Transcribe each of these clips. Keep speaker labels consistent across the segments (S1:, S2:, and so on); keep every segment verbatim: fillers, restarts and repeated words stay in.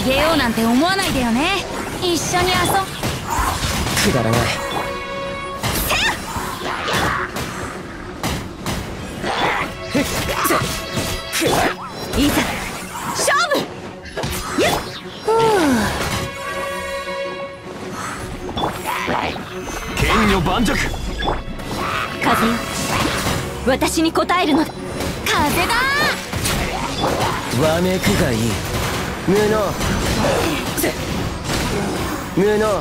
S1: 逃げようなんて思わないでよね。一緒に遊ぶ。
S2: くだらない。
S1: いざ勝負。
S3: 剣女盤石。
S1: 風よ、私に応えるのだ。風だ。
S2: わめくがいい。無能無能。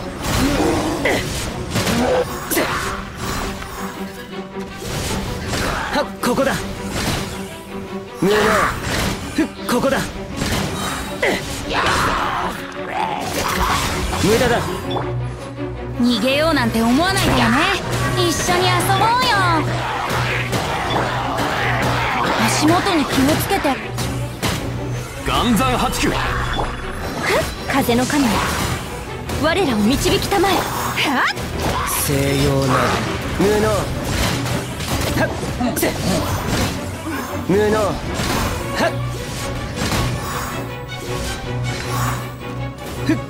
S2: はっ、ここだ。無能。ふっ、ここだ。無駄だ。
S1: 逃げようなんて思わないでよね。一緒に遊ぼうよ。足元に気をつけて。
S3: 岩山八九。
S1: 風の神よ、我らを導きたまえ。はっ、
S2: 西洋なる無能。はっ、無能。はっ、ふっ、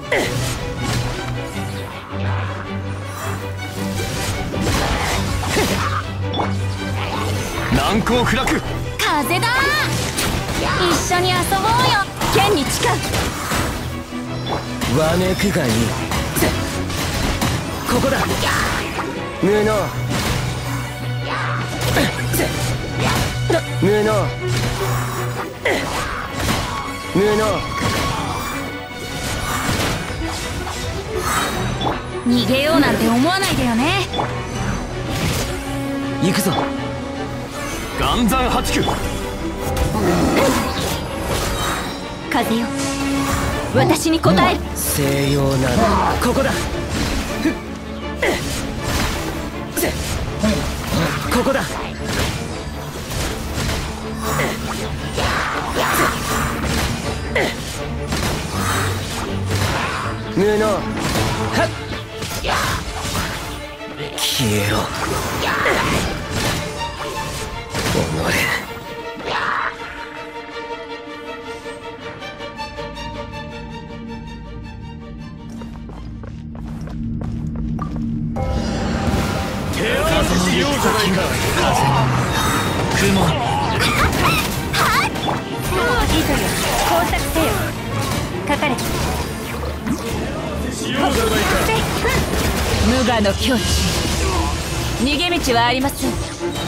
S3: 難攻不落。
S1: 風だ。一緒に遊ぼうよ。剣に誓う。
S2: わめくがいい。ここだ。無能無能無能。
S1: 逃げようなんて思わないでよね。
S2: 行くぞ。
S3: 岩山八九。
S1: 風よ、私に応える。
S2: 西洋なるここだ。ふっ、ここだ。無能。はっ、消えろ。おのれ。
S3: しようじゃないか。
S2: 風の雲。
S1: いいとよ、工作せよ。かかれ。
S3: しようじゃないか。
S1: 無我の境地、逃げ道はありません。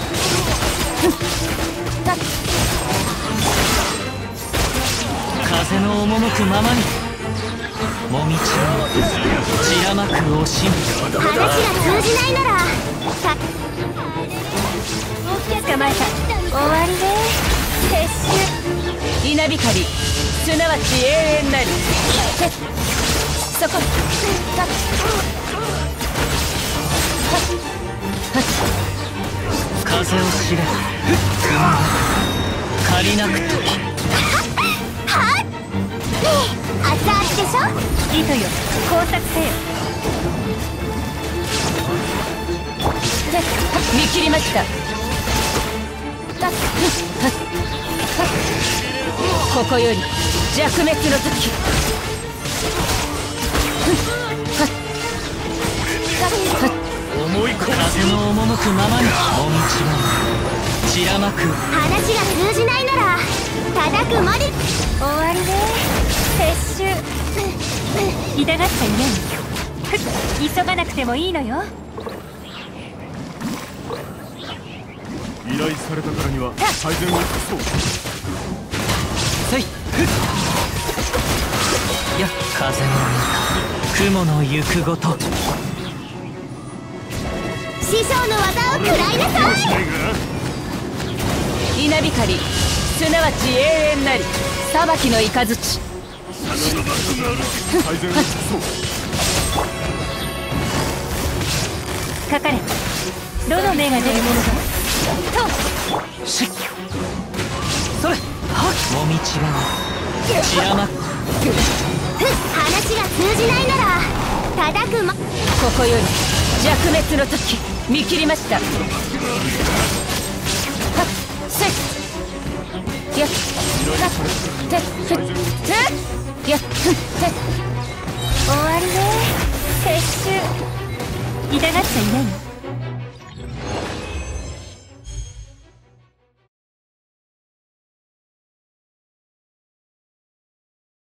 S2: 風の赴くままにもみちを散らまく惜しみ。
S1: 話が通じないなら捕まえた。終わりで撤収。稲光、すなわち永遠なり。そこ。
S2: 風を知れ。借りなく時。
S1: はっ、熱々でしょ。糸よ、工作せよ。見切りました。ここより弱滅の時。
S3: 思い込ま
S2: 風の赴くままにもみちを散らまく。
S1: 話が通じないなら叩くまで。終わりで撤収。痛がっちゃいない。急がなくてもいいのよ。
S3: 依頼されたからには最善を尽くそう。
S2: せい。や風の雲の行くごと。
S1: 師匠の技を食らいなさい。稲光、すなわち永遠なり。裁きの雷。
S3: 最善を尽くそう。
S1: かかれ。どの目が出るものだ。と
S2: しっ、それ。はっ、もみちが散らまく。
S1: 話が通じないなら叩くま。ここより弱滅の時。見切りました。はっ、せっ、やっ、はっ、てっ、ふっ、てっ、やっ、ふっ、て 않냐니.